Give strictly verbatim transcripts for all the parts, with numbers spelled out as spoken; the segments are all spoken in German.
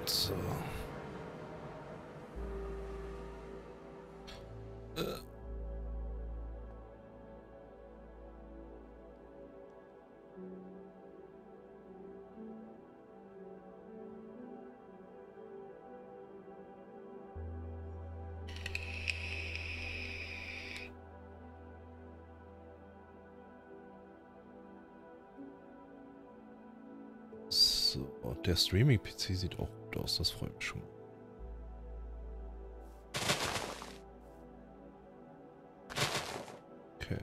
So. Äh. So, der Streaming-P C sieht auch gut aus, das freut mich schon. Okay.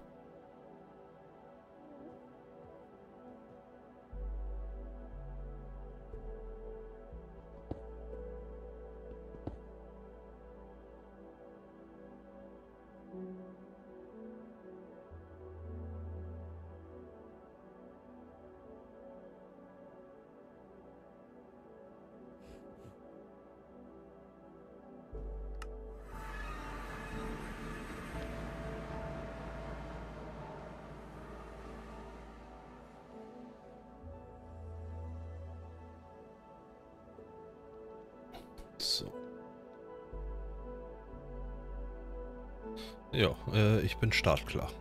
So. Ja, äh, ich bin startklar.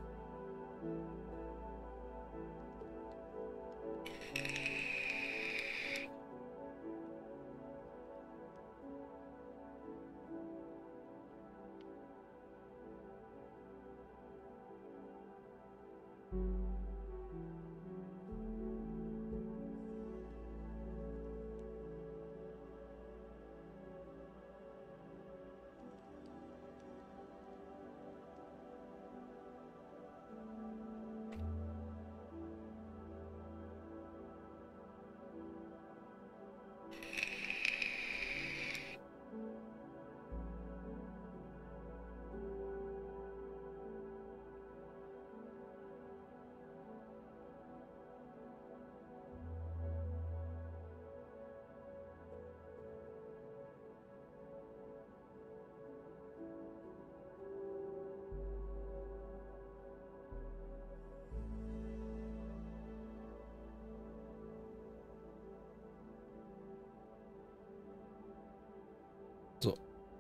So.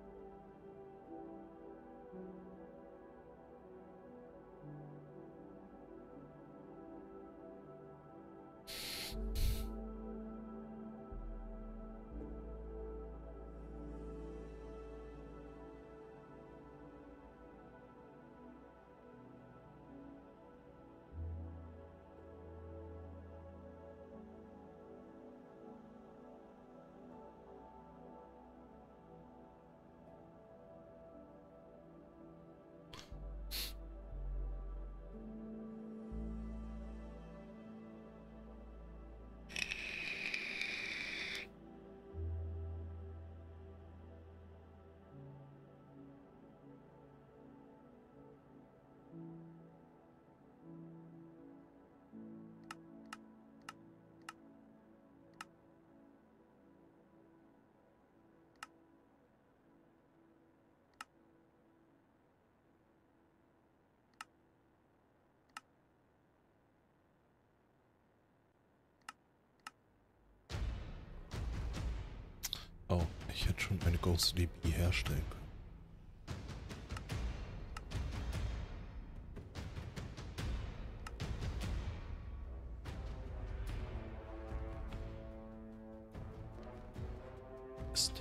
Oh, ich hätte schon eine Ghostly Bee herstellen können. Mist.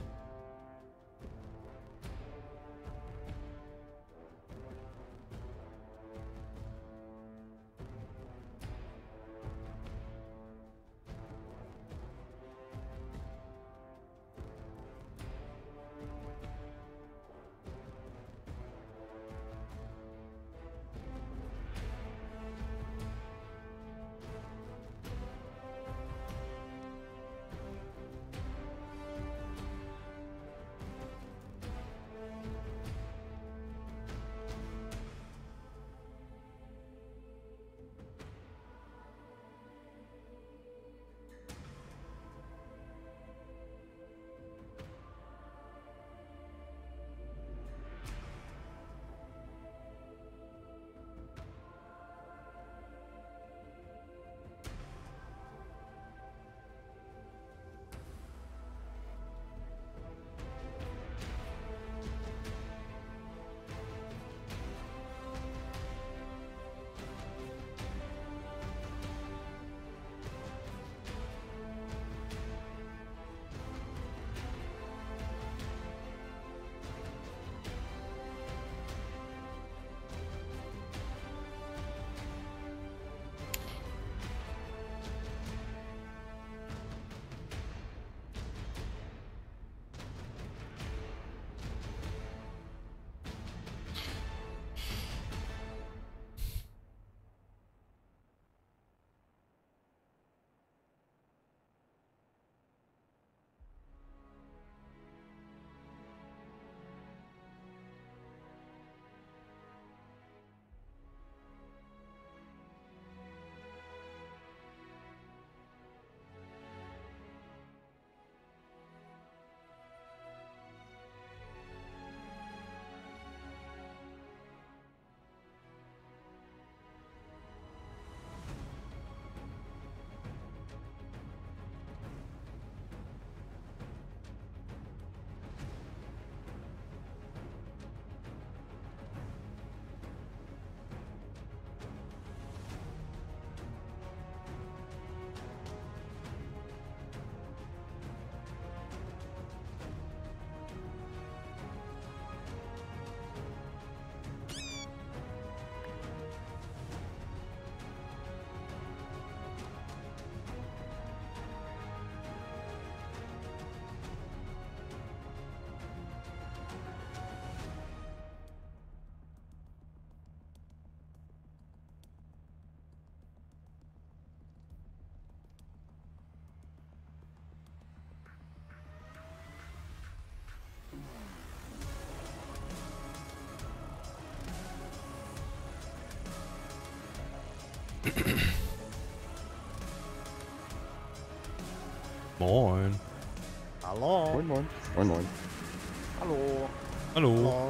Moin. Hallo. Moin, moin. Moin, moin. Hallo. Hallo. Hallo.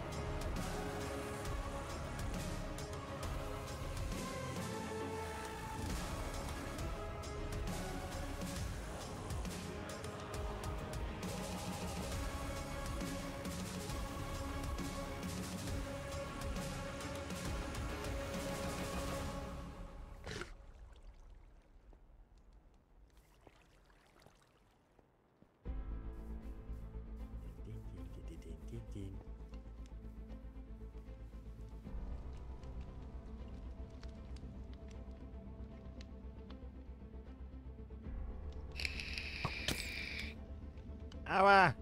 Aua!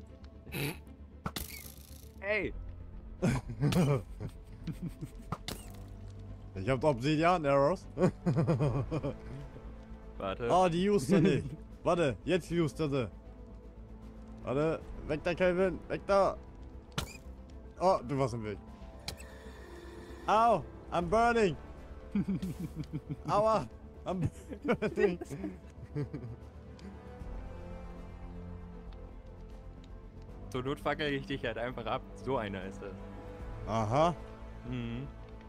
Hey! Ich hab Obsidian Arrows. Warte. Oh, die Houston nicht. Warte, jetzt Houston sie. Warte, weg da, Kelvin, weg da. Oh, du warst im Weg. Au, I'm burning. Aua, I'm burning. Zur Not fackel ich dich halt einfach ab. So einer ist es. Aha. Mhm.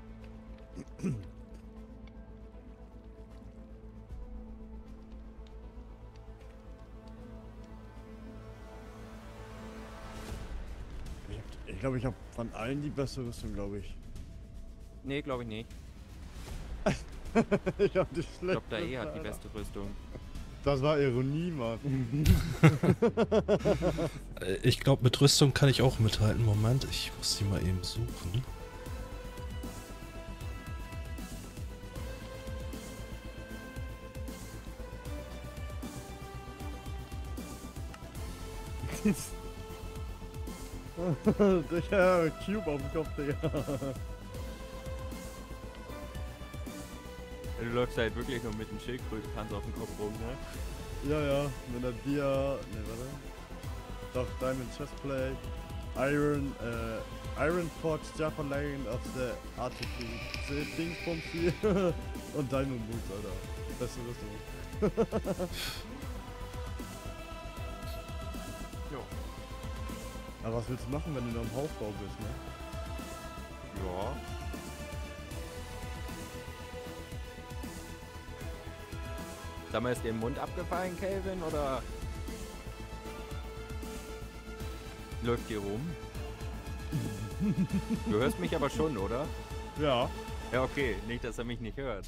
Ich glaube, ich habe von allen die beste Rüstung, glaube ich. Nee, glaube ich nicht. Ich habe die schlechteste. Doktor E hat die Alter. beste Rüstung. Das war Ironie, Mann. Äh, Ich glaube, mit Rüstung kann ich auch mithalten. Moment, ich muss die mal eben suchen. Digga, Cube auf dem Kopf, Digga. Du läufst halt wirklich nur mit dem Schildkrötenpanzer auf dem Kopf rum, ne? Ja, ja, mit der Dia. Ne, warte. Doch, Diamond Chestplate. Iron, äh, Iron Forge Jaffa Lane of the Article Ding vom Spiel. Und Diamond Boots, Alter. Beste Rüstung. Jo. Aber was willst du machen, wenn du noch im Hausbau bist, ne? Ja. Sag mal, ist dir im Mund abgefallen, Kelvin, oder läuft hier rum? Du hörst mich aber schon, oder? Ja. Ja, okay. Nicht, dass er mich nicht hört.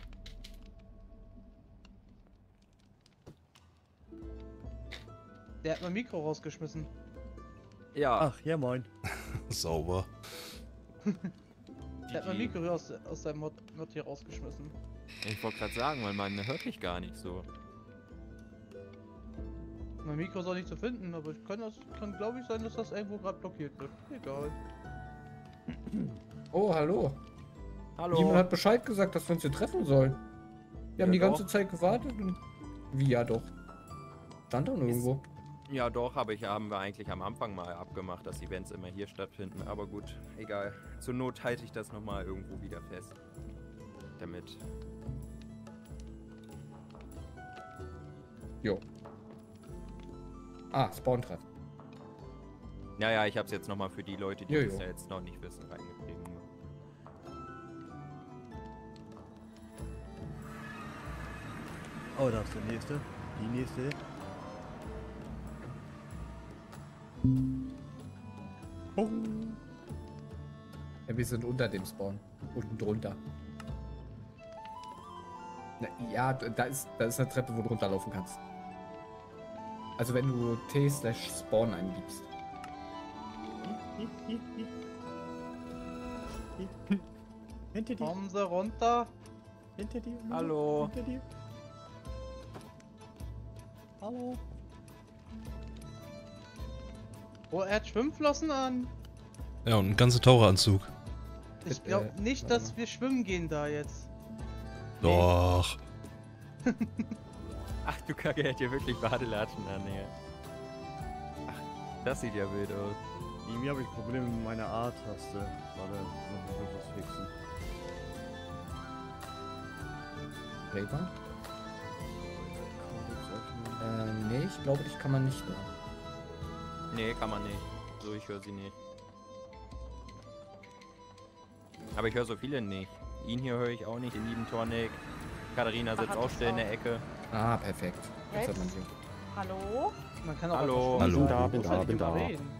Der hat mein Mikro rausgeschmissen. Ja. Ach, ja, moin. Sauber. Der hat mein Mikro aus, aus seinem Mod, Mod hier rausgeschmissen. Ich wollte gerade sagen, weil man hört mich gar nicht so. Mein Mikro ist auch nicht zu finden, aber ich kann das kann glaube ich sein, dass das irgendwo gerade blockiert wird. Egal. Oh, hallo. Hallo. Jemand hat Bescheid gesagt, dass wir uns hier treffen sollen. Wir haben Ja, die ganze doch. Zeit gewartet und... Wie, ja doch. Stand da irgendwo. Ja doch, aber ich haben wir eigentlich am Anfang mal abgemacht, dass Events immer hier stattfinden. Aber gut, egal. Zur Not halte ich das nochmal irgendwo wieder fest. Damit. Jo. Ah, Spawn-Treff. Naja, ich habe es jetzt nochmal für die Leute, die Jojo. das ja jetzt noch nicht wissen, reingeschrieben. Oh, da ist der nächste. Die nächste. Bung. Ja, wir sind unter dem Spawn. Unten drunter. Na, ja, da ist, da ist eine Treppe, wo du runterlaufen kannst. Also wenn du T slash Spawn eingibst. Hinter dir. Kommen sie runter. Hinter dir. Hallo. Hinter dir. Hallo. Oh, er hat Schwimmflossen an. Ja, und ein ganzer Taucheranzug. Ich Bitte, glaube nicht, warte dass mal. wir schwimmen gehen da jetzt. Doch. Ach du Kacke, er hat hier wirklich Badelatschen an, ey. Ach, das sieht ja wild aus. Irgendwie habe ich Probleme mit meiner A-Taste. Warte, noch mal kurz was fixen. Rewe? Äh, nee, ich glaube, dich kann man nicht hören. Nee, kann man nicht. So, ich höre sie nicht. Aber ich höre so viele nicht. Ihn hier höre ich auch nicht, den lieben Tornik. Katharina sitzt Ach, auch das still in der auch. Ecke. Ah, perfekt. Jetzt hört man Jetzt? sie. Hallo? Man kann auch Hallo. einfach stumm Hallo. sein. Da, Man bin muss da, halt bin nicht immer da. reden.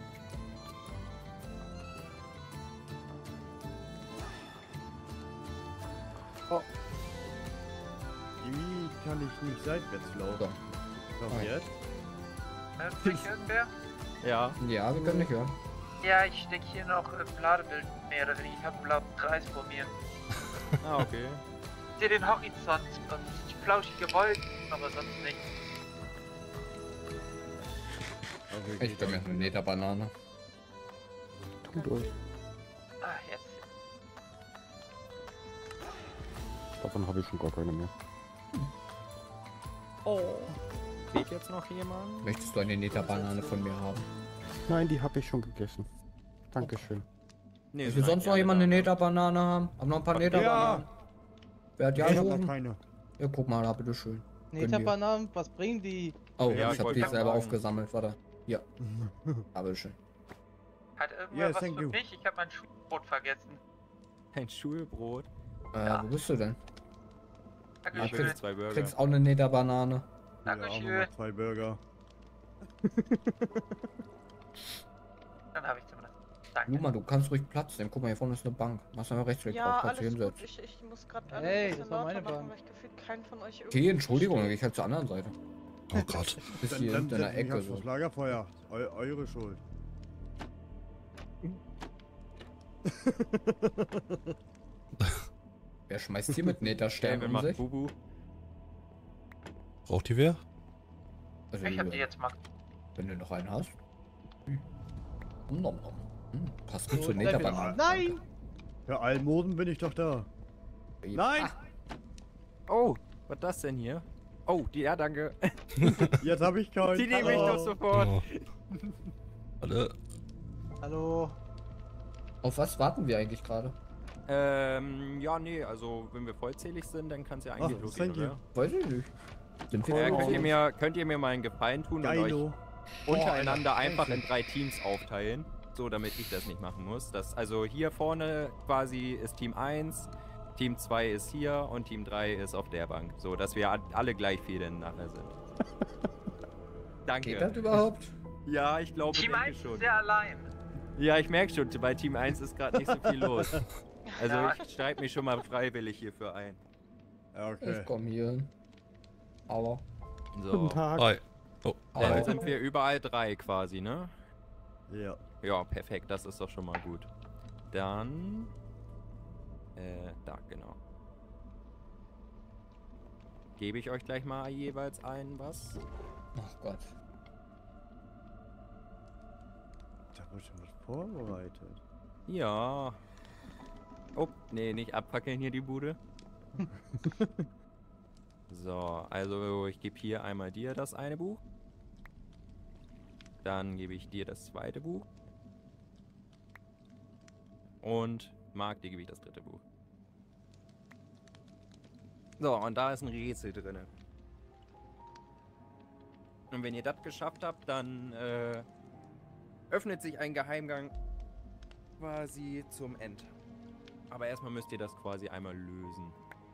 Irgendwie kann ich nicht seitwärts laufen. So. Doch Ah. jetzt? Hört mich irgendwer? Ja. Ja, wir können dich hören. Ja, ich stecke hier noch im Ladebild mehr oder weniger. Ich habe einen blauen Kreis vor mir. Ah, okay. Ich sehe den Horizont und flauschige Wolken, aber sonst nicht. Okay, Ich bin mir eine Nether-Banane. Tu durch. Ah, jetzt. Davon habe ich schon gar keine mehr. Oh. Fehlt jetzt noch jemand? Möchtest du eine Nether-Banane von mir haben? Nein, die habe ich schon gegessen. Dankeschön. Nee, Will sind sonst eigentlich noch alle jemand da. eine Nether-Banane haben? Haben noch ein paar Ja. Nether-Bananen? Wer hat ja ich hab noch gerufen? keine. Ja, guck mal da, bitteschön. Nether-Bananen, was bringen die? Oh, Ja, ich ich hab wollte die grad selber sagen. aufgesammelt, warte. Ja, aber bitteschön. Hat irgendwer Yes, was thank für you. mich? Ich habe mein Schulbrot vergessen. Ein Schulbrot. Äh, Ja. wo bist du denn? Ich Dankeschön. will zwei Burger. Kriegst auch eine Nether-Banane. Ja, auch Dankeschön. nochmal zwei Burger. Dann habe ich zumindest. Danke. Luma, du kannst ruhig Platz nehmen. Guck mal, hier vorne ist eine Bank. Machst du mal rechtsklick Ja, drauf, kannst du alles gut. hinsetzen. Ich, ich muss gerade Hey, ein bisschen das war meine lauter machen, Bank. weil ich gefühlt keinen von euch Okay, Entschuldigung, dann geh verstehe. ich halt zur anderen Seite. Oh Gott. Bis Dann, hier dann hinter der setz mich Ecke aufs so. Lagerfeuer. Eu eure Schuld. Wer schmeißt hier mit Nethersternen Wer um macht sich? Bubu? Braucht die wer? Also, Ich habe die jetzt mal. wenn du noch einen hast. Hm. Nom, nom. Hm, passt gut So, zur Level- Netherbanane. Nein! Für Almosen bin ich doch da. Nein! Oh, was das denn hier? Oh, die, ja, danke. Jetzt habe ich keinen. Die nehme ich doch sofort. Oh. Warte. Hallo. Auf was warten wir eigentlich gerade? Ähm, ja, nee, also wenn wir vollzählig sind, dann kann es ja eigentlich Ach, losgehen, thank you. oder? Weiß ich nicht. Sind wir Äh, überhaupt- könnt, ihr mir, könnt ihr mir mal einen Gefallen tun und euch Geilo. untereinander Alter, einfach in endlich. drei Teams aufteilen? So, damit ich das nicht machen muss. Das, also hier vorne quasi ist Team eins, Team zwei ist hier und Team drei ist auf der Bank. So, dass wir a- alle gleich viele nachher sind. Danke. Geht das überhaupt? Ja, ich glaube, Team denke eins schon. ist sehr allein. Ja, ich merke schon, bei Team eins ist gerade nicht so viel los. Also Ja. ich schreibe mich schon mal freiwillig hierfür ein. Ja, okay. Ich komm hier hin. Aua. So, Guten Tag. Hi. Oh, dann Hi. sind wir überall drei quasi, ne? Ja. Ja, perfekt, das ist doch schon mal gut. Dann... Äh, da, genau. Gebe ich euch gleich mal jeweils ein, was? Ach Gott. Da wurde schon was vorbereitet. Ja. Oh, nee, nicht abfackeln hier die Bude. So, also ich gebe hier einmal dir das eine Buch. Dann gebe ich dir das zweite Buch. Und Marc, dir gebe ich das dritte Buch. So, und da ist ein Rätsel drin. Und wenn ihr das geschafft habt, dann äh, öffnet sich ein Geheimgang quasi zum End. Aber erstmal müsst ihr das quasi einmal lösen.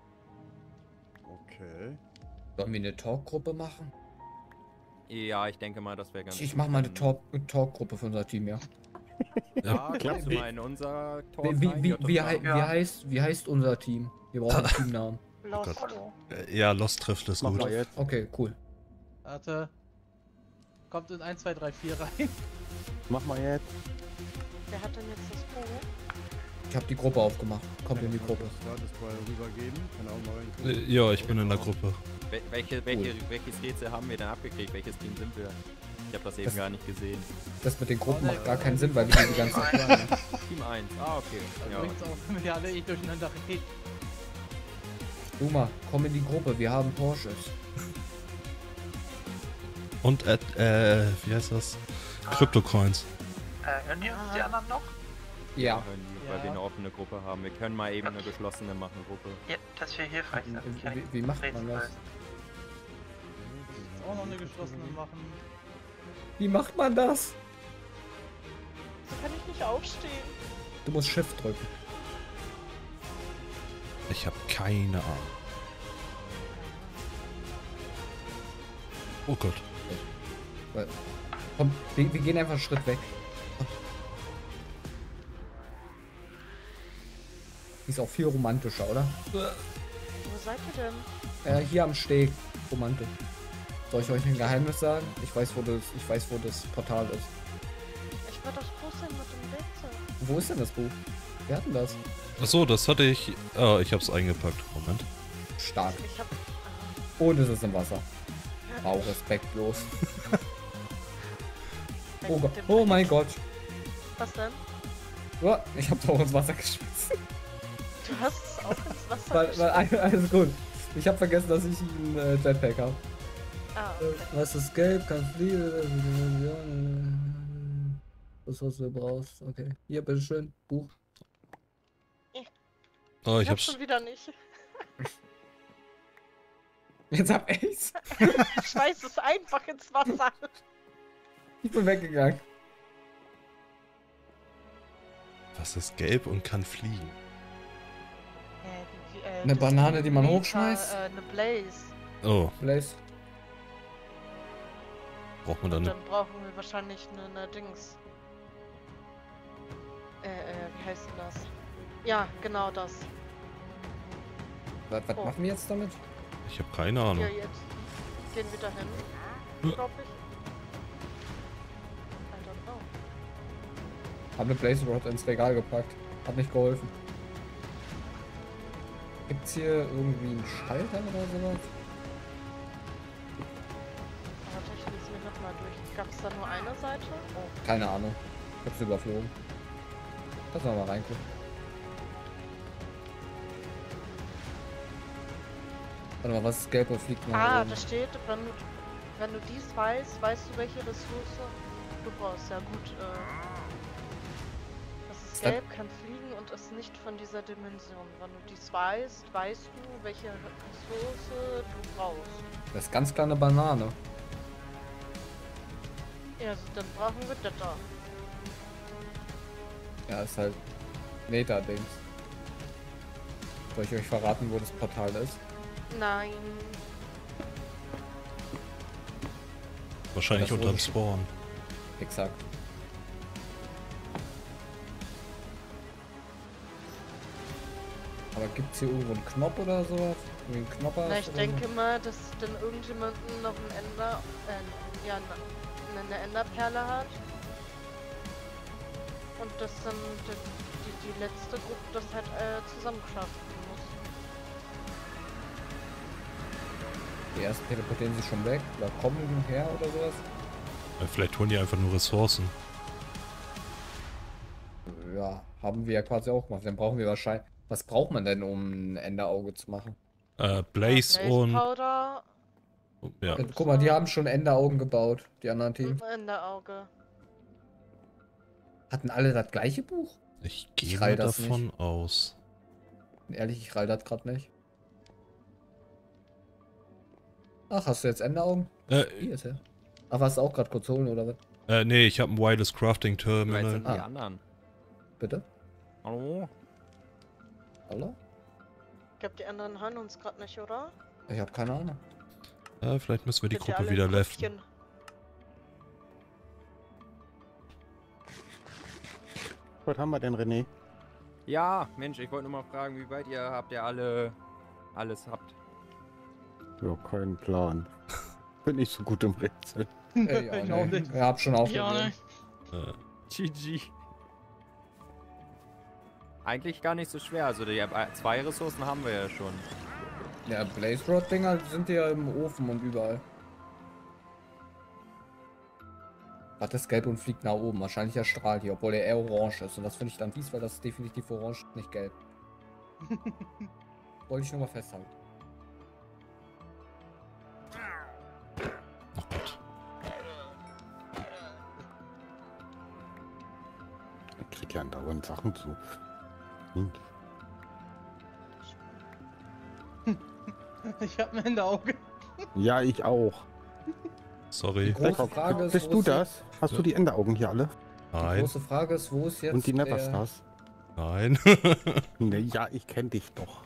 Okay. Sollen wir eine Talkgruppe machen? Ja, ich denke mal, das wäre ganz Ich gut, mach mal eine wenn- Talk Talkgruppe für unser Team, ja. Ja, Ja, kannst du mal in unser Talk Wie, wie, rein, wie, J J wie, K? hei- wie, Ja. heißt, wie heißt unser Team? Wir brauchen einen Teamnamen. Lost. Gott. Äh, Ja, Lost trifft ist Mach gut. mal jetzt. Okay, cool. Warte. Kommt in eins, zwei, drei, vier rein. Mach mal jetzt. Wer hat denn jetzt das Buch? Ich habe die Gruppe aufgemacht. Kommt in die Gruppe. Das war das mal rübergeben. Kann auch mal reingucken. Äh, Ja, ich bin in der Gruppe. Wel welche, welche, welches Rätsel haben wir denn abgekriegt? Welches Team sind wir? Ich habe das eben Das- gar nicht gesehen. Das mit den Gruppen macht gar keinen Sinn, weil wir die ganze Zeit hören. Ne? Team eins. Ah, okay. Also Ja. bringt's auch, wenn wir alle eh durcheinander reden. Luma, komm in die Gruppe, wir haben Porsches. Und, äh, äh, wie heißt das? Crypto-Coins. Äh, hören die uns die anderen noch? Ja. machen, weil Ja. wir eine offene Gruppe haben. Wir können mal eben eine geschlossene machen, Gruppe. Ja, das wäre hilfreich. Dann kann Wie, ich wie macht man Rätsel das? lösen. Jetzt auch noch eine geschlossene machen. Wie macht man das? So kann ich nicht aufstehen. Du musst Shift drücken. Ich habe keine Ahnung. Oh Gott. Weil- Komm, wir, wir gehen einfach einen Schritt weg. Ist auch viel romantischer, oder? Wo seid ihr denn? Äh, hier am Steg. Romantisch. Soll ich euch ein Geheimnis sagen? Ich weiß, wo das, ich weiß, wo das Portal ist. Ich war das Buch sein mit dem Rätsel. Wo ist denn das Buch? Wer hat denn das? Achso, das hatte ich. Ah, ich hab's eingepackt. Moment. Stark. Ich hab. Und es ist im Wasser. Wow, respektlos. Äh, Oh, mit Gott. dem Oh mein Rätsel. Gott. Was denn? Oh, ich hab doch ins Wasser geschmissen. Du hast es auch ins Wasser Weil, weil, geschmissen. alles gut. Ich hab vergessen, dass ich einen äh, Jetpack habe. Ah, okay. Was ist gelb? Kann fliegen. Das, was du brauchst. Okay. Hier, bitteschön. Buch. Oh, ich Ich hab's hab's. schon wieder nicht. Jetzt hab ich's. Schmeiß es einfach ins Wasser. Ich bin weggegangen. Was ist gelb und kann fliegen? Äh, wie- wie, äh, Eine das Banane, ist die man ein hochschmeißt? Äh, eine Blaze. Oh, Blaze. braucht man dann. Dann brauchen wir wahrscheinlich eine, eine Dings. Äh, äh, wie heißt denn das? Ja, genau das. Was, was Oh. machen wir jetzt damit? Ich habe keine Ahnung. Hier, jetzt gehen wir dahin. Ja. Glaub ich. I don't know. Hab eine Blaze Rod ins Regal gepackt. Hat nicht geholfen. Gibt's hier irgendwie einen Schalter oder sowas? Warte, ich lese mir nochmal durch. Gab es da nur eine Seite? Oh. Keine Ahnung. Ich hab's überflogen. Lass mal mal reingucken. Warte mal, was ist gelb und fliegt nach Ah, oben? da steht, wenn du, wenn du dies weißt, weißt du, welche Ressource du brauchst. Ja gut, äh, das ist Ist das- gelb, kann fliegen und ist nicht von dieser Dimension. Wenn du dies weißt, weißt du, welche Ressource du brauchst. Das ist ganz klar eine Banane. Ja, also dann brauchen wir das da. Ja, ist halt Meta-Dings. Soll ich euch verraten, wo das Portal ist? Nein. Wahrscheinlich Das unterm wurde- Spawn. Exakt. Aber gibt's hier irgendwo einen Knopf oder sowas? Irgendwie einen Knopper? Na, ich oder denke mal, dass dann irgendjemanden noch ein Ender, äh, ja, ne- eine Enderperle hat. Und dass dann die, die, die letzte Gruppe das halt äh, zusammenkraften muss. so? Die ersten teleportieren sich schon weg oder kommen her oder sowas? Äh, Vielleicht holen die einfach nur Ressourcen. Ja, haben wir ja quasi auch gemacht. Dann brauchen wir wahrscheinlich. Was braucht man denn, um ein Enderauge zu machen? Äh, Blaze Ja, und. Powder Ja. Äh, Guck mal, die haben schon Enderaugen gebaut, die anderen Teams. und Enderauge. Hatten alle das gleiche Buch? Ich Ich gehe rall mal das davon aus. Ehrlich, ich rall das gerade nicht. Ach, hast du jetzt Enderaugen? Äh, Hier ist er. Ach, was auch gerade kurz holen oder was? äh, nee, ich habe ein Wireless Crafting Wie weit Terminal. sind die Ah. anderen? Bitte? Hallo? Hallo? Ich glaube, die anderen hören uns gerade nicht, oder? Ich habe keine Ahnung. Äh, vielleicht müssen wir die Sind die Gruppe alle wieder in leften. Grüppchen? Was haben wir denn, René? Ja, Mensch, ich wollte nur mal fragen, wie weit ihr habt ihr alle alles habt. Ja, keinen Plan. Bin nicht so gut im Rätsel. Ey, ja, Ich auch nee. nicht. Ich hab schon aufgegeben. Äh, G G. Eigentlich gar nicht so schwer, also die äh, zwei Ressourcen haben wir ja schon. Ja, Blaze Rod Dinger sind ja im Ofen und überall. Was ist gelb und fliegt nach oben? Wahrscheinlich der Strahl hier, obwohl er eher orange ist. Und das finde ich dann fies, weil das ist definitiv orange, nicht gelb. Wollte ich nur mal festhalten. oh Gott. Dann krieg krieg ja andauernd Sachen zu. Hm. Ich hab ein Enderauge. Ja, ich auch. Sorry. Die große Frage ist, Bist wo du ist das? Hast du die Enderaugen hier alle? Die Nein. große Frage ist, wo ist jetzt Und die der- Neverstars? Nein. Ne, ja, ich kenn dich doch.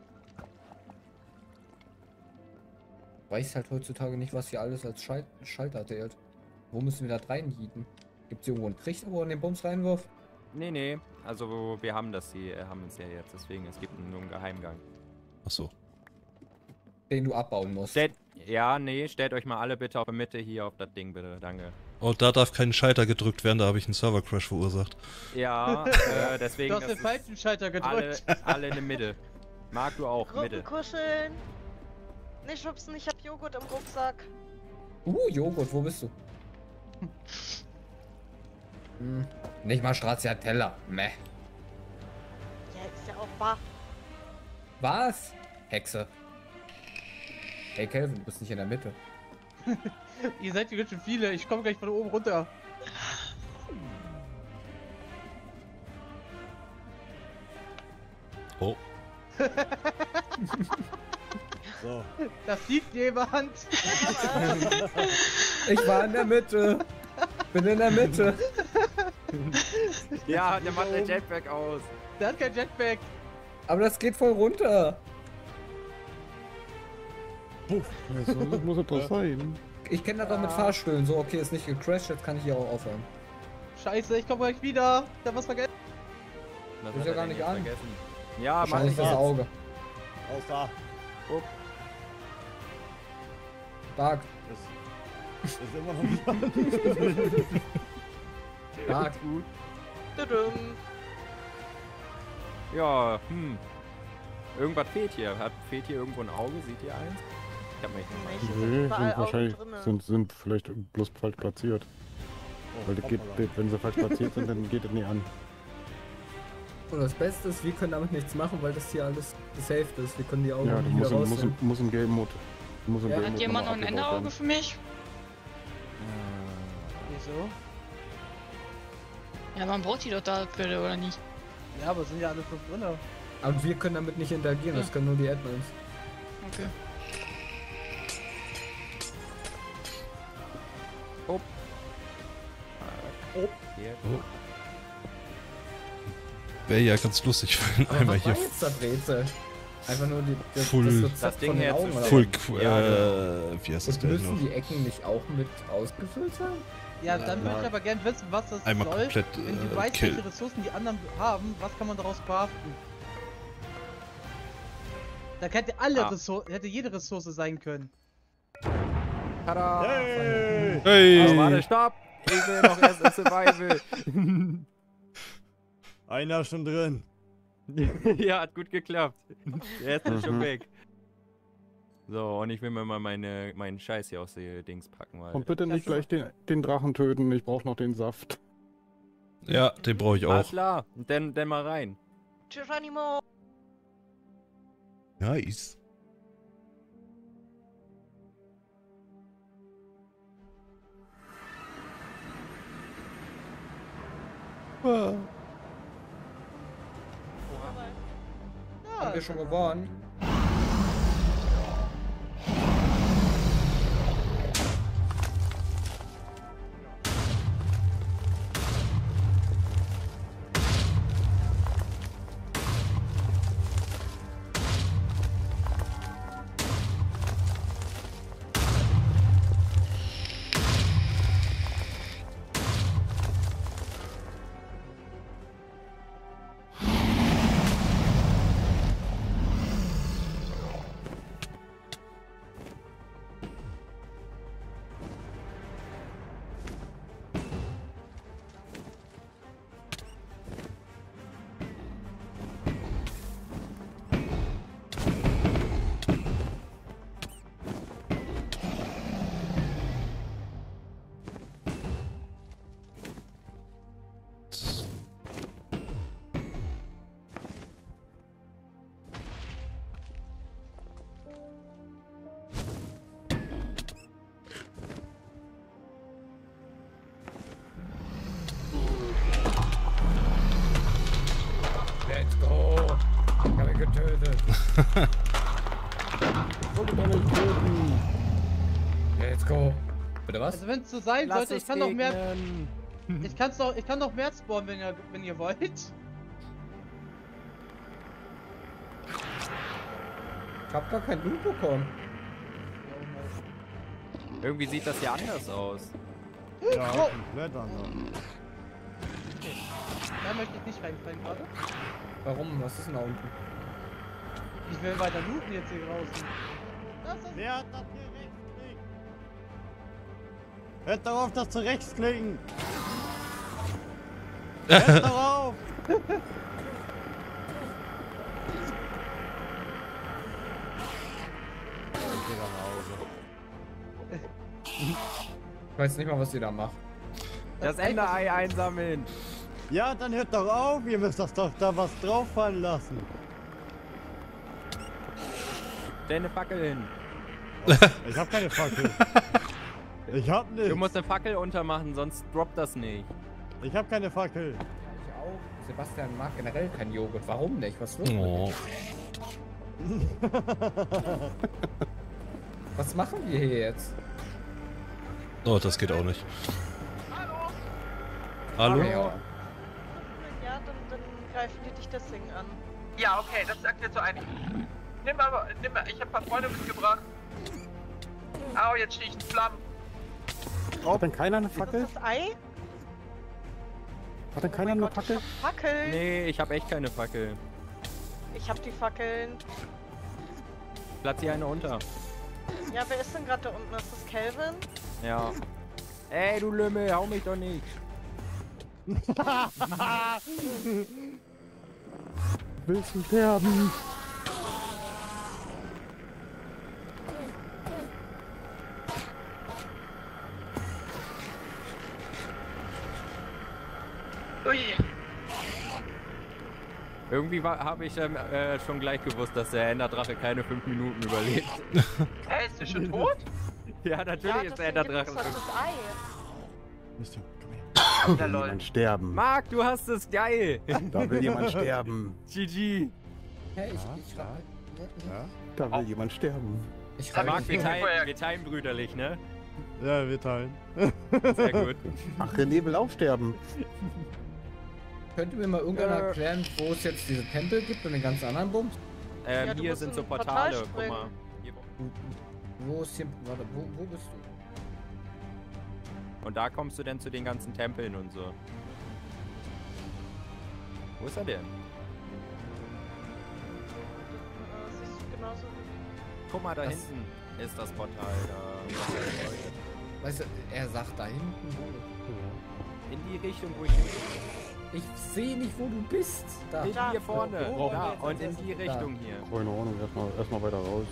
Weiß halt heutzutage nicht, was hier alles als Schal Schalter zählt. Wo müssen wir da reinhieten? Gibt es irgendwo einen Trichter, wo an den Bums reinwirft? Nee, nee. Also wir haben das hier, äh, haben es ja jetzt, deswegen, es gibt nur einen Geheimgang. Achso. Den du abbauen musst. Stellt, ja, nee, stellt euch mal alle bitte auf der Mitte hier auf das Ding, bitte, danke. Oh, da darf kein Schalter gedrückt werden, da habe ich einen Server-Crash verursacht. Ja, äh, deswegen, Du hast das den ist falschen Schalter alle, gedrückt. alle in der Mitte. Marc, du auch, Mitte. Gruppenkuscheln. Nicht schubsen, ich hab Joghurt im Rucksack. Uh, Joghurt, wo bist du? Hm. Nicht mal Stracciatella. Meh. Ja, ist ja auch wahr. Was? Hexe. Hey Kelvin, du bist nicht in der Mitte. Ihr seid hier ganz schön viele. Ich komme gleich von oben runter. Oh. So. Da fliegt jemand. Ich war in der Mitte. Bin in der Mitte. Ja, der macht den Jetpack aus. Der hat kein Jetpack. Aber das geht voll runter. Puff, das muss es doch sein. Ich kenne das doch mit Fahrstühlen. So, okay, ist nicht gecrashed, jetzt kann ich hier auch aufhören. Scheiße, ich komme gleich wieder. Da was vergessen. Das Ist hat ja er gar denn nicht jetzt an. vergessen. Ja, mach Wahrscheinlich ich das jetzt. Auge. Aus da. Stark. Das ist immer noch nicht an. Stark. Tudum. Ja, hm. Irgendwas fehlt hier. Hat, fehlt hier irgendwo ein Auge? Seht ihr eins? Ich hab mich nicht Nicht. mal. Hier sind Nee, überall sind Augen wahrscheinlich drinne. sind, sind vielleicht bloß falsch platziert. Oh, Weil das geht, hoppala. wenn sie falsch platziert sind, dann geht das nicht an. Und das Beste ist, wir können damit nichts machen, weil das hier alles gesaved ist. Wir können die Augen Ja, du nicht musst, wieder im- muss, rausnehmen. im- muss im Game Mode. Muss im Ja. Game Hat Mode jemand noch nochmal ein abgebaut Enderauge werden. für mich? Wieso? Ja, man braucht die doch dafür, oder nicht? Ja, aber es sind ja alle fünf drinne. Aber wir können damit nicht interagieren, das können nur die Admins. Okay. Hier. Wäre ja ganz lustig, wenn Aber einmal was war hier jetzt das Rätsel? Einfach nur die, das, Full- das Rezept Das Ding von den herzustellen. Augen oder Full, was? Qu- Ja, äh, wie heißt das Und denn müssen noch? die Ecken nicht auch mit ausgefüllt sein? Ja, dann würde ich aber gern wissen, was das Einmal soll. komplett Wenn du äh, weißt, kill. welche Ressourcen die anderen haben, was kann man daraus craften? Da hätte alle Ah. Ressourcen, hätte jede Ressource sein können. Tada! Hey! Hey! Aber warte, stopp! Ich will noch erst in Survival. Einer schon drin. Ja, hat gut geklappt. Der ist schon Mhm. weg. So, und ich will mir mal meine, meinen Scheiß hier aus den Dings packen, weil. Und bitte nicht gleich den, den Drachen töten, ich brauche noch den Saft. Ja, den brauche ich Alles auch. klar, und dann, dann mal rein. Geronimo. Nice. Ah. Haben wir schon gewonnen? Let's go. Bitte was? Also wenn es so sein Lass sollte, es ich kann noch mehr. regnen. Ich kann's doch, ich kann noch mehr spawnen, wenn ihr, wenn ihr wollt. Ich hab gar kein Loot bekommen. Irgendwie sieht das ja anders aus. Ja, Oh. komplett anders. Da möchte ich nicht reinfallen gerade. Warum? Was ist denn da unten? Ich will weiter looten jetzt hier draußen. Das ist Wer hat das hier rechtsklicken? Hört darauf, das zu rechtsklicken! Hört darauf! Ich geh nach Hause. Ich weiß nicht mal, was ihr da macht. Das Enderei einsammeln. Ja, dann hört doch auf, ihr müsst das doch da was drauf fallen lassen. Stell eine Fackel hin. Ich hab keine Fackel. Ich hab nicht. Du musst eine Fackel untermachen, sonst droppt das nicht. Ich hab keine Fackel. Ich auch. Sebastian mag generell kein Joghurt. Warum nicht? Was los? Oh. Was machen wir hier jetzt? Oh, das geht auch nicht. Hallo? Ja. Ja, dann, dann greifen die dich deswegen an. Ja, okay, das sagt jetzt so einig. Nimm aber, nimm mal, ich hab ein paar Freunde mitgebracht. Au, jetzt stehe ich in Flammen. Hat denn keiner eine Was Fackel? ist das Ei? Hat denn keiner Oh mein eine Gott, Fackel? ich hab Fackeln. Nee, ich habe echt keine Fackel. Ich hab die Fackeln. Platz hier eine unter. Ja, wer ist denn gerade da unten? Ist das Calvin? Ja. Ey, du Lümmel, hau mich doch nicht. Willst du sterben? Ui. Irgendwie habe ich ähm, äh, schon gleich gewusst, dass der Enderdrache keine fünf Minuten überlebt. Hä, ist der schon tot? Ja, natürlich Ja, ist der deswegen gibt Enderdrache. es halt das Ei. Mister, komm her. Da Na will lol. jemand sterben. Marc, du hast es geil. Da will jemand sterben. G G. Hä, ich, Ja, ich, ja. Ja? Da will jemand sterben. ich, ich, Marc, wir Ich- teilen, wir teilen brüderlich, ne? Ja, wir teilen. Sehr gut. Ach, René will auch sterben. Könnte mir mal irgendeiner Äh. erklären, wo es jetzt diese Tempel gibt und den ganzen anderen Bums? Ähm, Ja, du hier musst sind in so ein Portal Portale, guck springen. mal. Hier. Wo ist hier. Warte, wo, wo bist du? Und da kommst du dann zu den ganzen Tempeln und so. Wo ist er denn? Äh, siehst du genauso. Guck mal, da Das- hinten ist das Portal. Da. Weißt du, er sagt da hinten. wo- In die Richtung, wo ich hin. Ich sehe nicht, wo du bist. Da. In Da. hier vorne. Oh, Da. oh, Und in die da. Richtung hier. Keine Ahnung, erstmal erstmal weiter raus.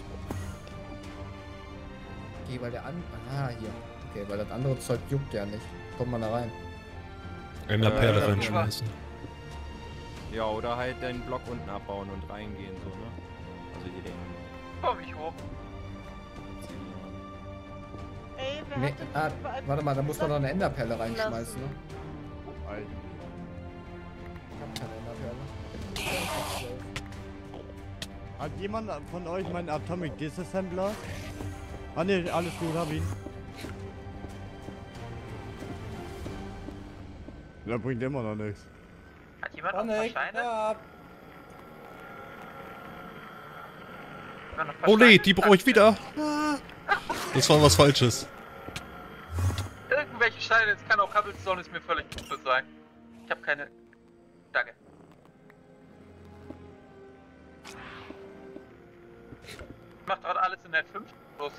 Okay, weil der an. Ah, hier. Okay, weil das andere Zeug juckt ja nicht. Kommt man da rein. In der Äh, Perle ja. reinschmeißen. Ja, oder halt den Block unten abbauen und reingehen, so, ne? Also hier den. Komm ich hoch. Ey, wer Nee, hat denn ah, überall warte mal, da muss man noch eine Enderperle lassen? reinschmeißen, ne? Ei. Ich hab keine Enderperle. Hat jemand von euch meinen Atomic Disassembler? Ah ne, alles gut, hab ihn. Der bringt immer noch nichts. Hat jemand noch ein paar Panik, Steine? ja. Jemand noch ein paar Oh nee, Steine? die brauche ich wieder. Das war was Falsches. Irgendwelche Steine, es kann auch Cobblestone, ist mir völlig gut sein. Ich habe keine. Danke. Macht gerade alles in der fünf plus.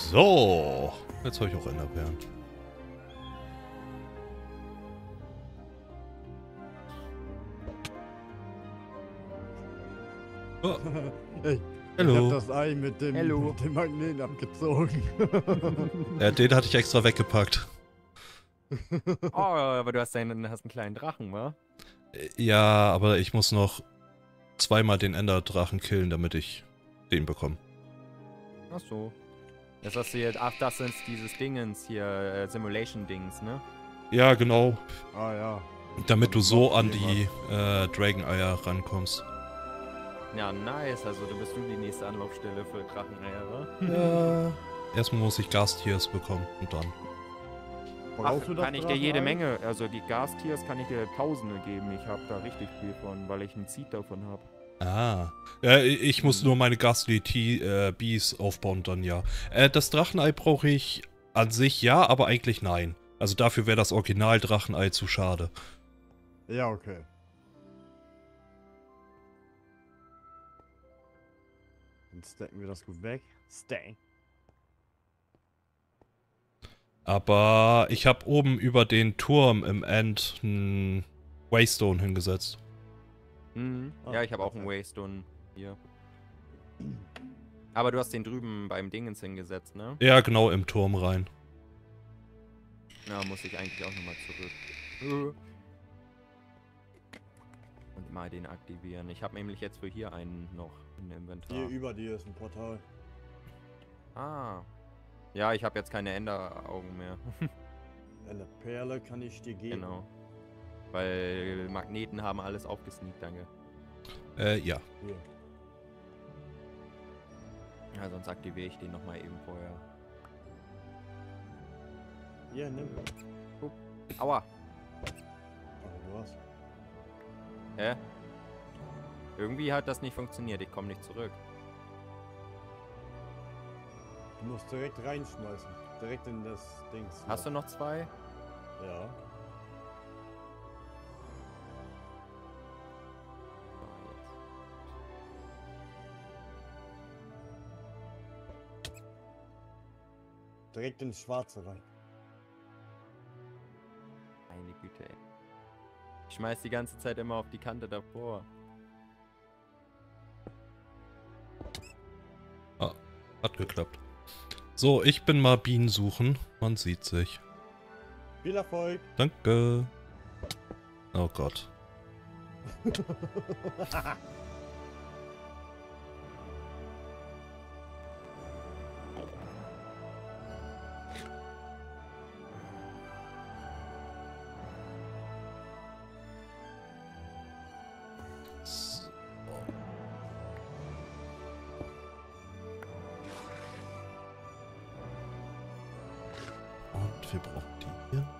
So. Jetzt habe ich auch Enderperlen. Oh. Ey, Hallo. ich hab das Ei mit dem, Hallo. mit dem Magneten abgezogen. Ja, den hatte ich extra weggepackt. Oh, aber du hast, einen, hast einen kleinen Drachen, wa? Ja, aber ich muss noch zweimal den Enderdrachen killen, damit ich den bekomme. Ach so. Das hast du jetzt, ach, das ist dieses Dingens hier, äh, Simulation-Dings, ne? Ja, genau. Ah ja. Damit du so an Noch die äh, Dragon-Eier rankommst. Ja, nice. Also, du bist du die nächste Anlaufstelle für Dracheneier, wa? Ja. Erstmal muss ich Gastiers bekommen und dann. Ach, Brauchst du das kann ich dir jede Drachenei? Menge, also die Gastiers kann ich dir Tausende geben. Ich habe da richtig viel von, weil ich einen Seed davon habe. Ah. Ja, ich muss nur meine Ghastly T äh, Bees aufbauen dann, ja. Äh, das Drachenei brauche ich an sich ja, aber eigentlich nein. Also dafür wäre das Original Drachenei zu schade. Ja, okay. Dann stacken wir das gut weg. Stack. Aber ich habe oben über den Turm im End einen Waystone hingesetzt. Mhm. Ah, Ja, ich habe auch einen perfekt. Waystone hier. Aber du hast den drüben beim Dingens hingesetzt, ne? Ja, genau im Turm rein. Na, muss ich eigentlich auch nochmal zurück. Und mal den aktivieren. Ich habe nämlich jetzt für hier einen noch im Inventar. Hier über dir ist ein Portal. Ah. Ja, ich habe jetzt keine Enderaugen mehr. Eine Perle kann ich dir geben. Genau. Weil Magneten haben alles aufgesneakt, danke. Äh, ja. Hier. Ja, sonst aktiviere ich den nochmal eben vorher. Ja, nimm. Aua. Aber du hast. Hä? Irgendwie hat das nicht funktioniert. Ich komme nicht zurück. Du musst direkt reinschmeißen. Direkt in das Dings. Hast du noch zwei? Ja. Direkt ins Schwarze rein. Meine Güte, ey. Ich schmeiß die ganze Zeit immer auf die Kante davor. Ah, hat geklappt. So, ich bin mal Bienen suchen. Man sieht sich. Viel Erfolg! Danke. Oh Gott. So. Und wir brauchen die hier.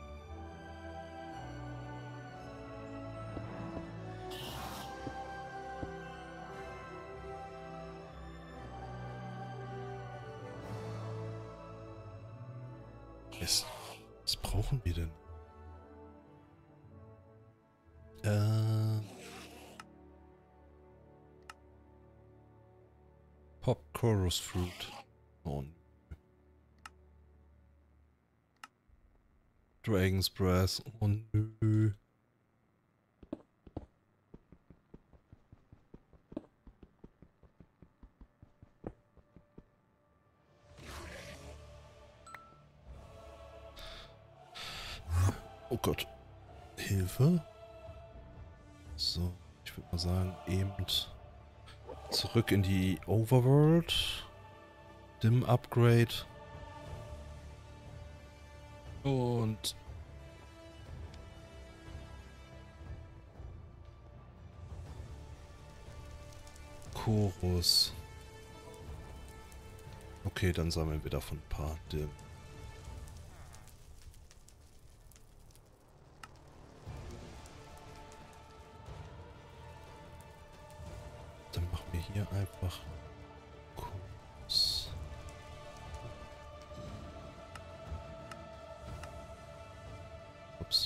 Was, was brauchen wir denn? Äh. Pop Chorus Fruit. Oh. Dragon's Breath. Oh nö. Oh Gott. Hilfe. So, ich würde mal sagen, eben zurück in die Overworld. Dim Upgrade. Und Chorus. Okay, dann sammeln wir davon ein paar Dim. Dann machen wir hier einfach Chorus. Ups.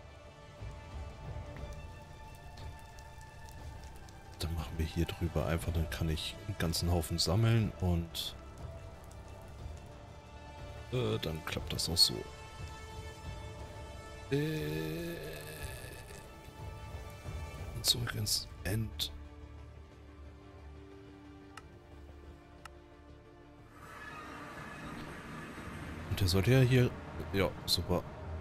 Dann machen wir hier drüber einfach, dann kann ich einen ganzen Haufen sammeln und Äh, dann klappt das auch so. Äh, und zurück ins End. Und der sollte ja hier... Ja, super.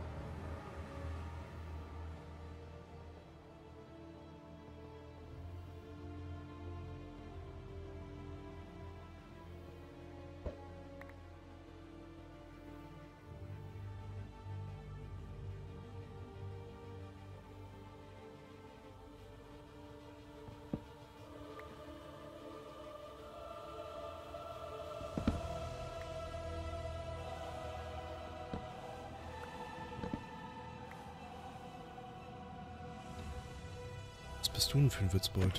Was bist du denn für ein Witzbold?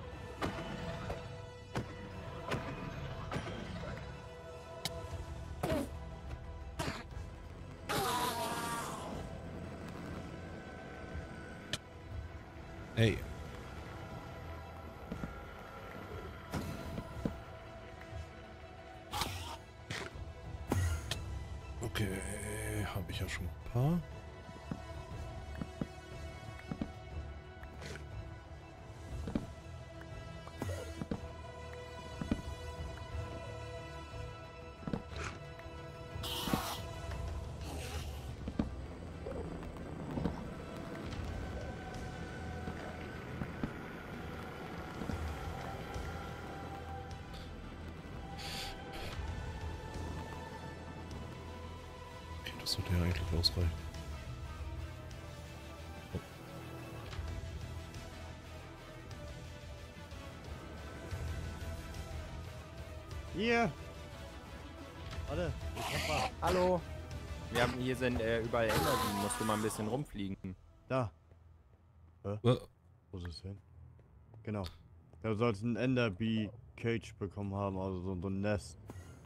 Ey. Okay, habe ich ja schon ein paar. Das sollte ja eigentlich ausreichen. Hier! Warte, ich hab was. Hallo. Wir haben hier sind äh, überall Enderbienen. Musst du mal ein bisschen rumfliegen. Da. Hä? Äh, Wo ist es hin? Genau. Da sollst ein Enderbee Cage bekommen haben, also so, so ein Nest.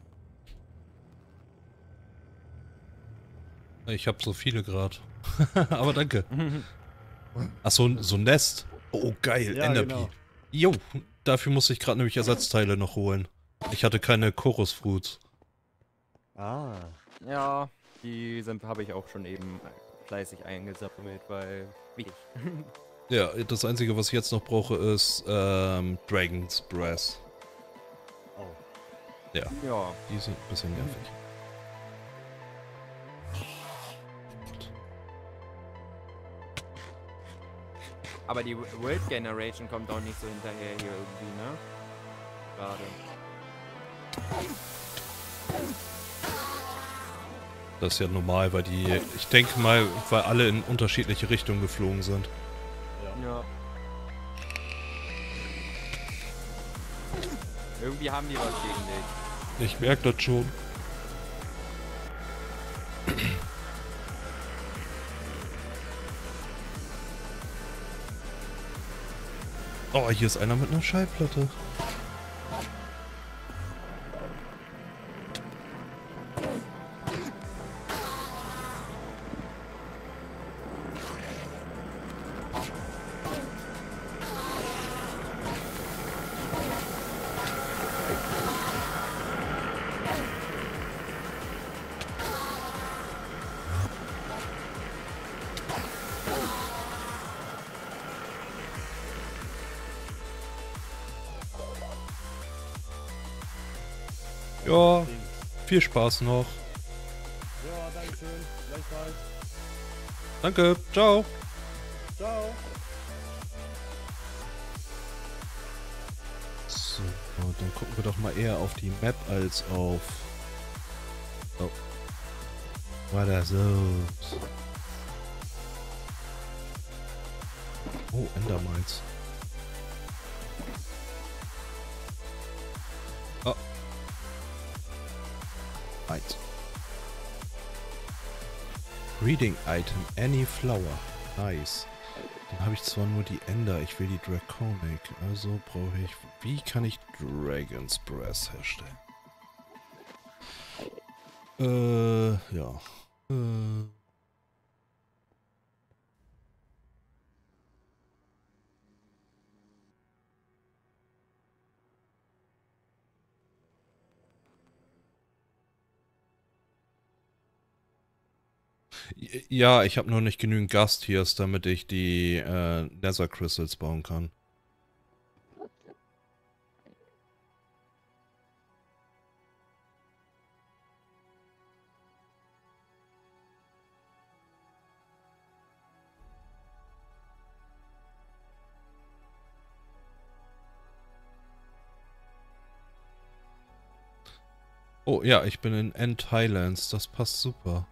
Ich habe so viele gerade. Aber danke. Ach so, so ein Nest. Oh, geil. Ja, Enderpea. genau. Jo, dafür musste ich gerade nämlich Ersatzteile noch holen. Ich hatte keine Chorus Fruits. Ah. Ja, die sind habe ich auch schon eben fleißig eingesammelt, weil wichtig. Ja, das Einzige, was ich jetzt noch brauche, ist ähm, Dragon's Breath. Oh. Ja, Ja. die sind ein bisschen nervig. Aber die World Generation kommt auch nicht so hinterher hier irgendwie, ne? Gerade. Das ist ja normal, weil die, ich denke mal, weil alle in unterschiedliche Richtungen geflogen sind. Ja. Irgendwie haben die was gegen dich. Ich merke das schon. Oh, hier ist einer mit einer Schallplatte. Ja, viel Spaß noch. Ja, danke schön. Gleichfalls. Danke, ciao. Ciao. So, dann gucken wir doch mal eher auf die Map als auf... Oh. Weiter so. Oh, Endermines. Oh. Eins. Reading Item, any flower. Nice. Dann habe ich zwar nur die Ender, ich will die Draconic. Also brauche ich... Wie kann ich Dragon's Breath herstellen? Äh, ja. Äh... Ja, ich habe nur nicht genügend Gast-Tiers, damit ich die äh, Nether Crystals bauen kann. Oh ja, ich bin in End Highlands, das passt super.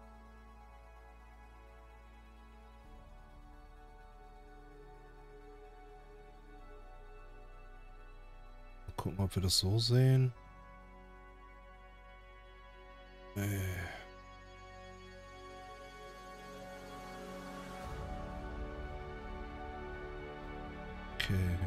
Mal gucken, ob wir das so sehen. Nee. Okay.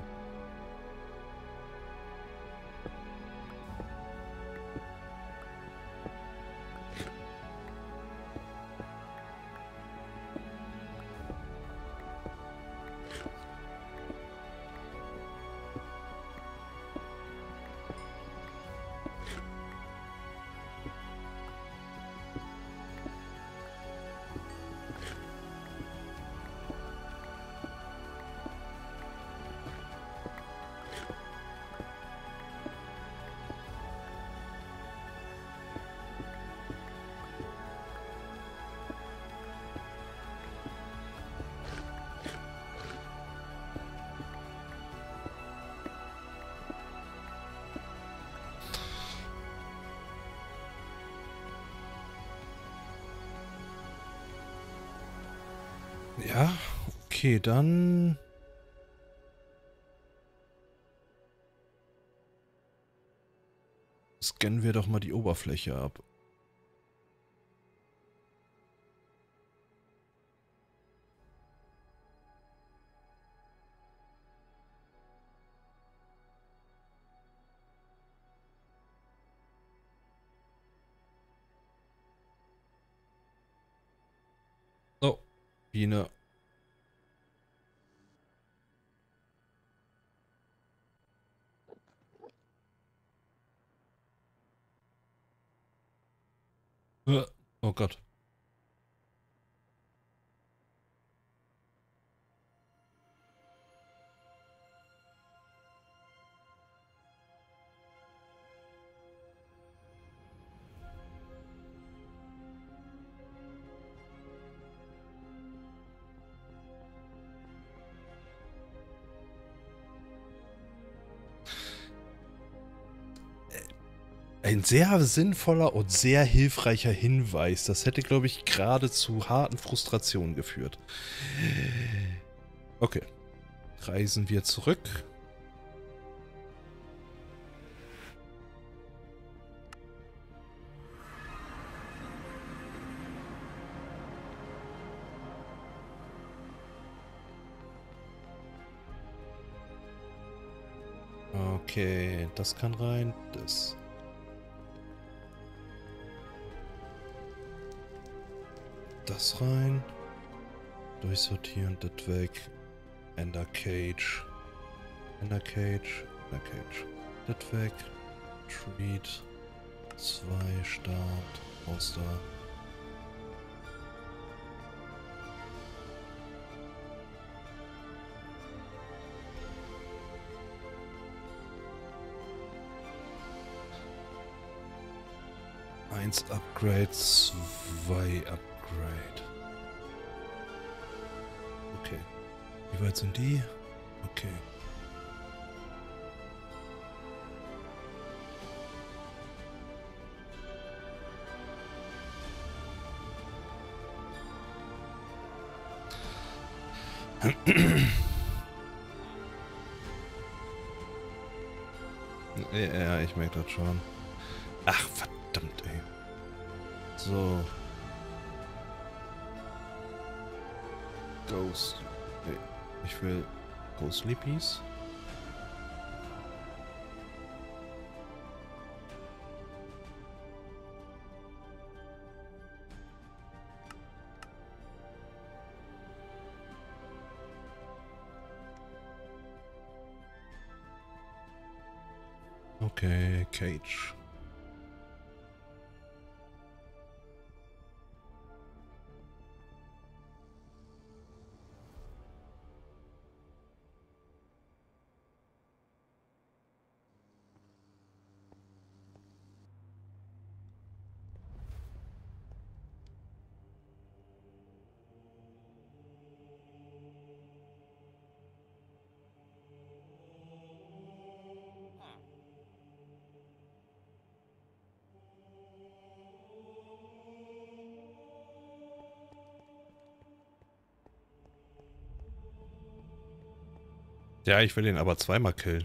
Ja, okay, dann... Scannen wir doch mal die Oberfläche ab. Oh, Biene. Äh, Oh Gott. Ein sehr sinnvoller und sehr hilfreicher Hinweis. Das hätte, glaube ich, gerade zu harten Frustrationen geführt. Okay. Reisen wir zurück. Okay, das kann rein. Das... Das rein. Durchsortieren, das weg. Ender Cage. Ender Cage. Ender Cage. Das weg. Treat. zwei. Start. Poster. eins Upgrade. zwei Upgrade. Okay. Wie weit sind die? Okay. Ja, ich merke das schon. Ach, verdammt, ey. So. Ghost. Nee, ich will Ghost Sleepies. Okay, Cage. Ja, ich will ihn aber zweimal killen.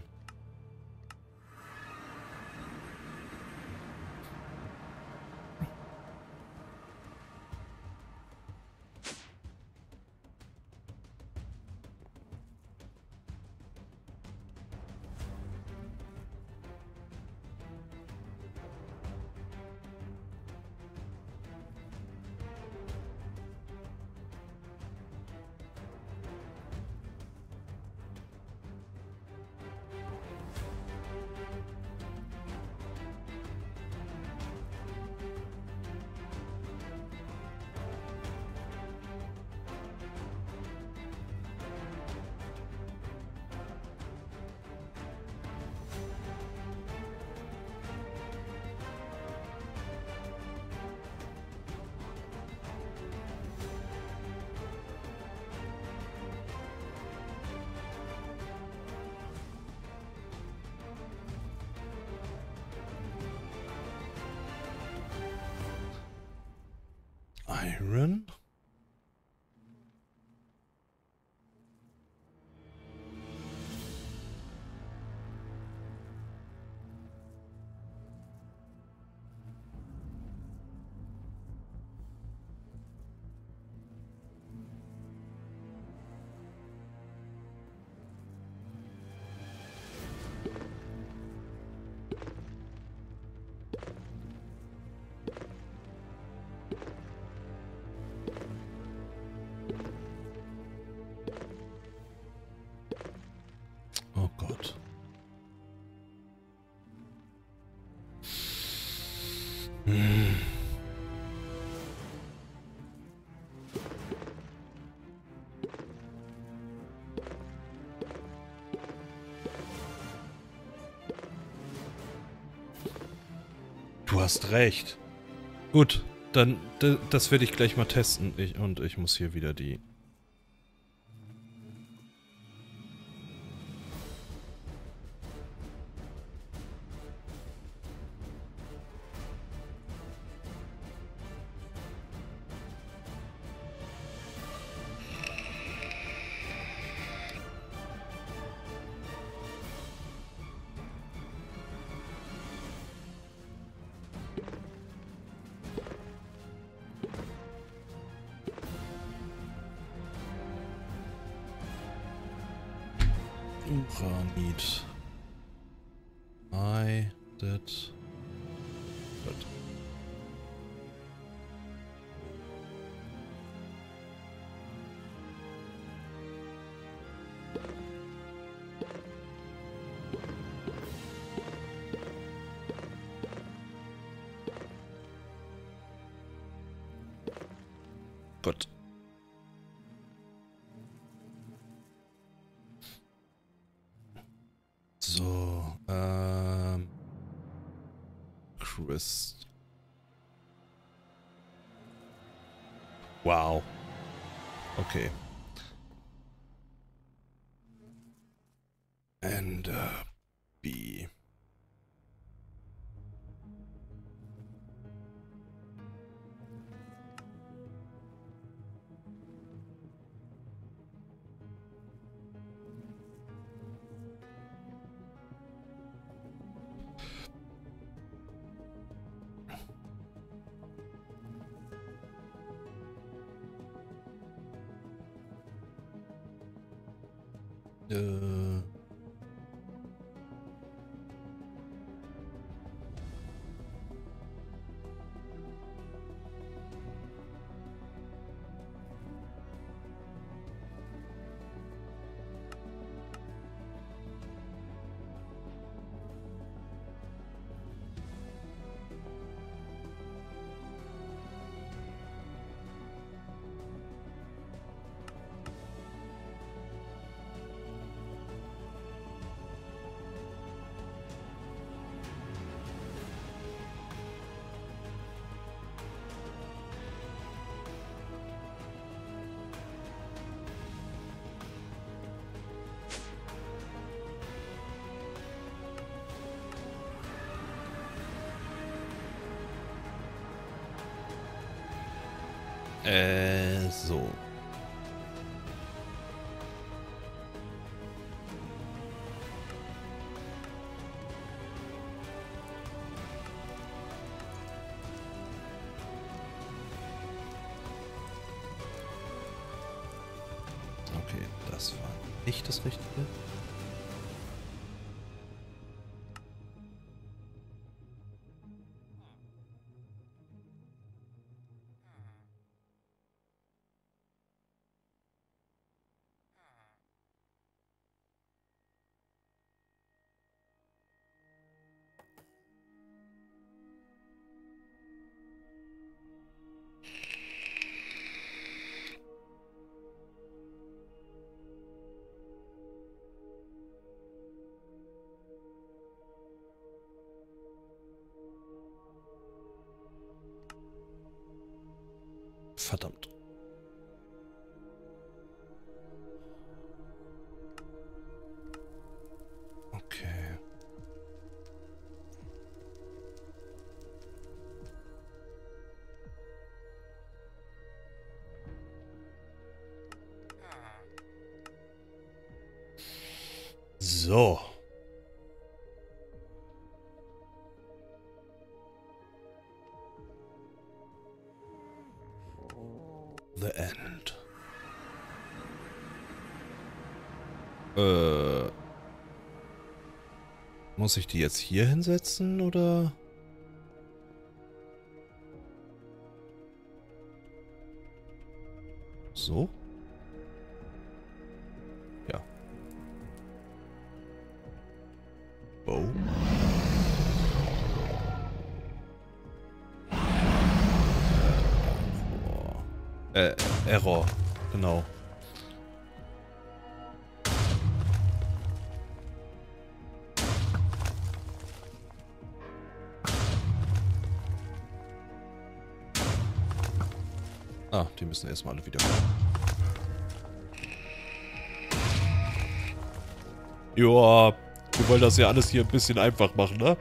Iron? Oh Gott. Hm. Du hast recht. Gut, dann d- das werde ich gleich mal testen. Ich, und ich muss hier wieder die... Uranit. I did. Gut. Gut. So, ähm... Chris. Wow. Okay. And, uh, B. Äh... Äh, so. Okay, das war nicht das Richtige. Verdammt. Okay. So. The End. Äh. Muss ich die jetzt hier hinsetzen, oder? So? Ja. Oh. Äh, Error, genau. Ah, die müssen erstmal alle wieder. Joa, wir wollen das ja alles hier ein bisschen einfach machen, ne?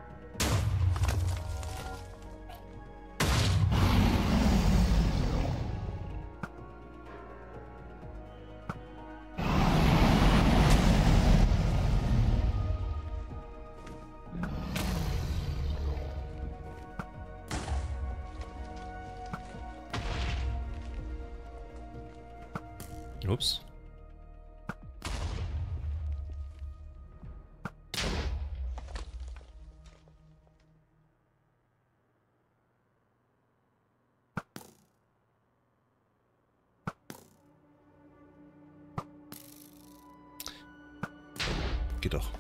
Ups. Geht doch.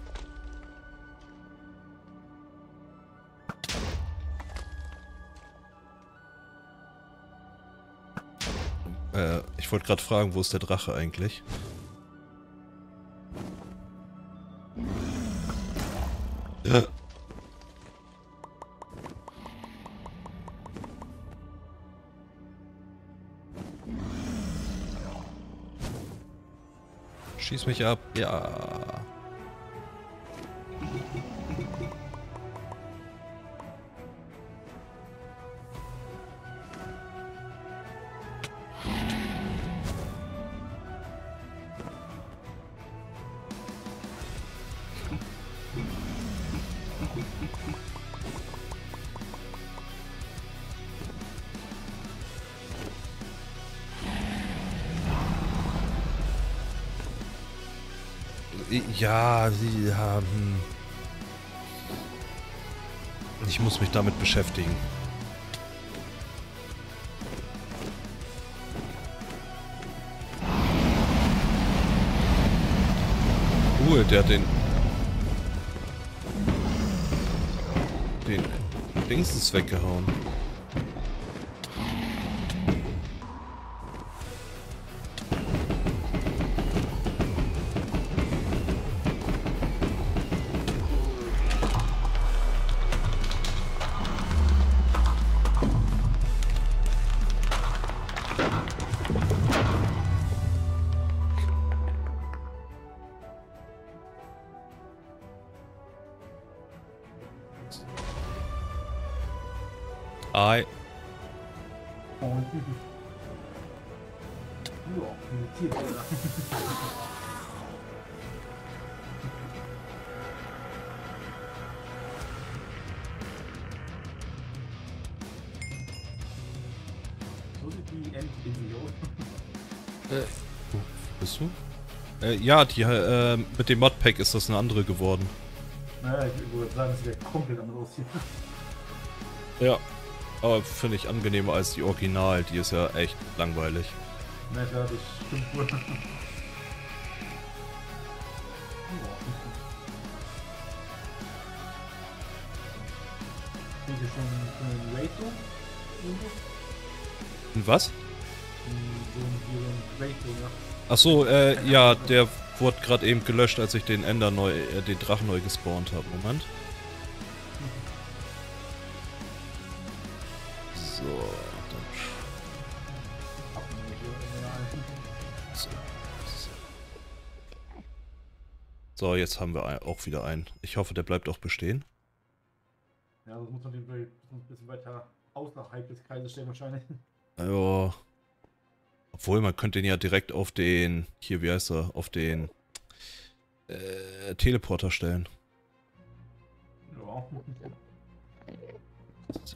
Äh, ich wollte gerade fragen, wo ist der Drache eigentlich? Ja. Schieß mich ab, ja. Ja, sie haben... Ich muss mich damit beschäftigen. Cool, der hat den... Den... Dingsens weggehauen. Ei. Wo bist du? Äh, ja, die, äh, mit dem Modpack ist das eine andere geworden. Naja, ich würde sagen, es sieht ja komplett anders aus hier. Ja. Aber finde ich angenehmer als die Original. Die ist ja echt langweilig. Na ja, das stimmt wohl. Kriegt ihr schon so einen Rato? Und was? So ein, hier so ein Rato, ja. Ach so, äh, ja, der wurde gerade eben gelöscht, als ich den Ender neu, äh, den Drachen neu gespawnt habe. Moment. So, dann. So, so. So, jetzt haben wir ein, auch wieder einen. Ich hoffe, der bleibt auch bestehen. Ja, das muss man den ein bisschen weiter außerhalb des Kreises stellen wahrscheinlich. Ja. Obwohl, man könnte ihn ja direkt auf den, hier, wie heißt er, auf den äh, Teleporter stellen. Ja. So.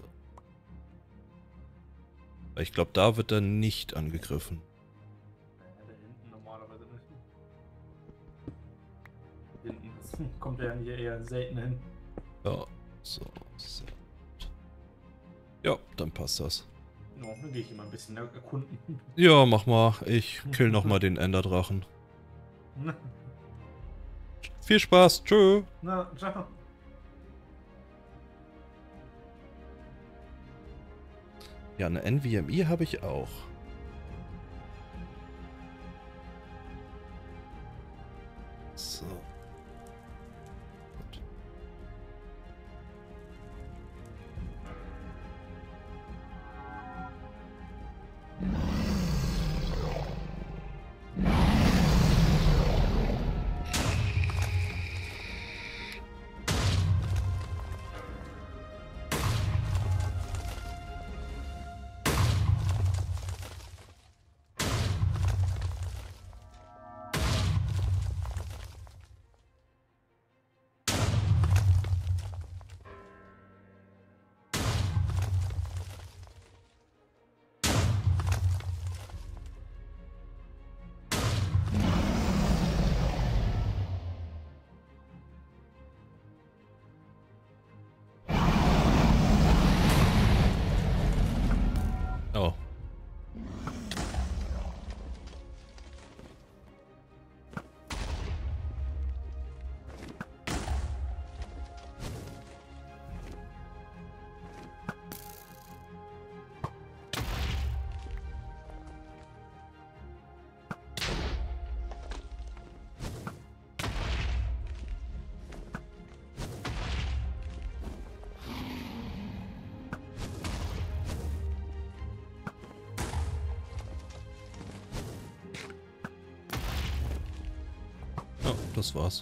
Ich glaube, da wird er nicht angegriffen. Ja, da hinten normalerweise nicht. Hinten das kommt er hier eher selten hin. Ja, so, so. Ja, dann passt das. Ja, dann gehe ich immer ein bisschen erkunden. Ja, mach mal. Ich kill noch mal den Enderdrachen. Viel Spaß. Tschö. Na, ciao. Ja, eine N V M E habe ich auch. So. Gut. Oh. Ja, das war's.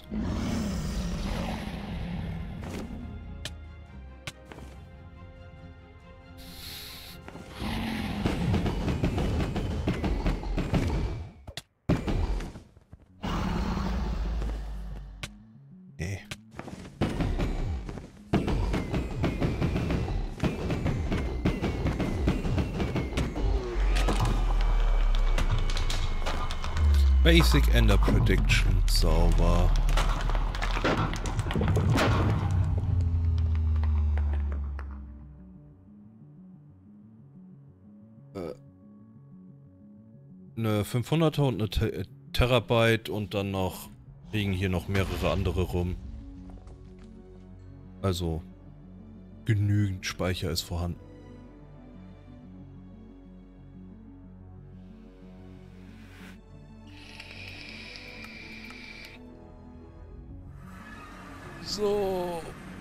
Nee. Basic Ender Prediction, sauber. Äh, eine fünfhunderter und eine Te Terabyte und dann noch liegen hier noch mehrere andere rum. Also genügend Speicher ist vorhanden. So.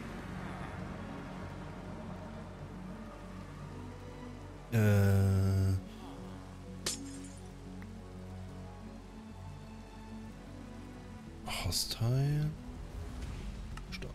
Äh. Hostile. Stopp.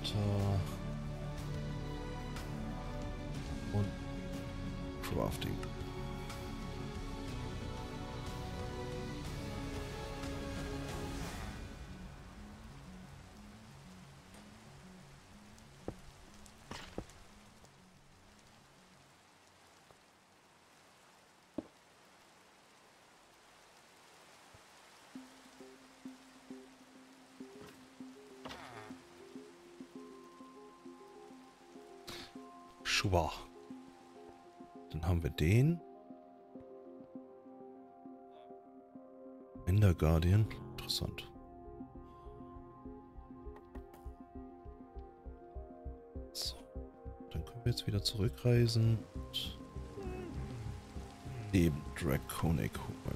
Starter. Und Crafting. Schwach. Dann haben wir den. Ender Guardian. Interessant. So. Dann können wir jetzt wieder zurückreisen. Und eben Draconic holen.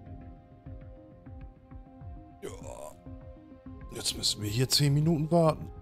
Ja. Jetzt müssen wir hier zehn Minuten warten.